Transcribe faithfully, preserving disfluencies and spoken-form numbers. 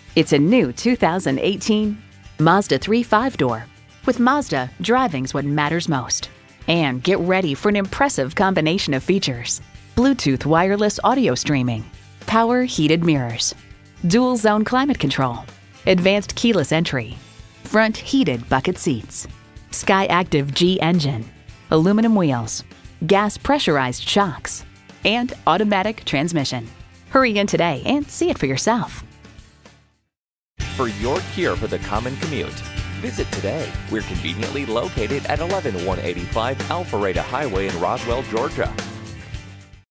It's a new two thousand eighteen Mazda three five-door. With Mazda, driving's what matters most. And get ready for an impressive combination of features: Bluetooth wireless audio streaming, power heated mirrors, dual zone climate control, advanced keyless entry, front heated bucket seats, Sky Active G engine, aluminum wheels, gas pressurized shocks, and automatic transmission. Hurry in today and see it for yourself. For your cure for the common commute, visit today. We're conveniently located at eleven one eighty-five Alpharetta Highway in Roswell, Georgia.